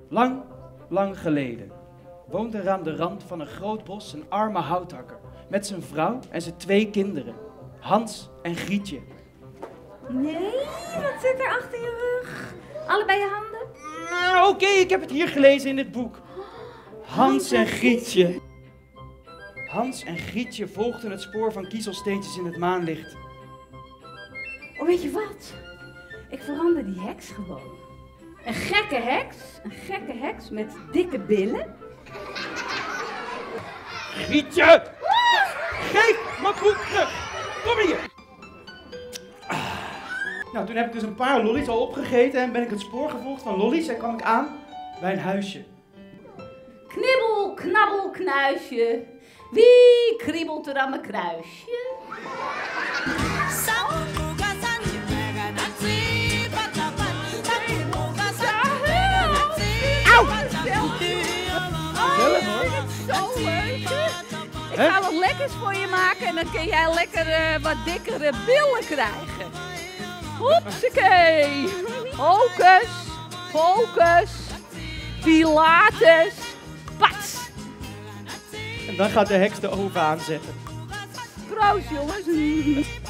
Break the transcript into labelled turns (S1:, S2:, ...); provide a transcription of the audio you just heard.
S1: Lang, lang geleden woonde er aan de rand van een groot bos een arme houthakker met zijn vrouw en zijn 2 kinderen, Hans en Grietje.
S2: Nee, wat zit er achter je rug? Allebei je handen?
S1: Oké, ik heb het hier gelezen in het boek. Hans en Grietje. Hans en Grietje volgden het spoor van kiezelsteentjes in het maanlicht.
S2: Oh, weet je wat? Ik verander die heks gewoon. Een gekke heks met dikke billen.
S1: Grietje! Geef mijn boek terug! Kom hier! Nou, toen heb ik dus een paar lollies al opgegeten en ben ik het spoor gevolgd van lollies en kwam ik aan bij een huisje.
S2: Knibbel, knabbel, knuisje. Wie kriebelt er aan mijn kruisje?
S1: Auw!
S2: Oh, ik vind het zo leuk. Ik ga wat lekkers voor je maken en dan kun jij lekker wat dikkere billen krijgen. Hopsakee. Hocus, focus, pilates, pats.
S1: En dan gaat de heks de oven aanzetten.
S2: Proost jongens.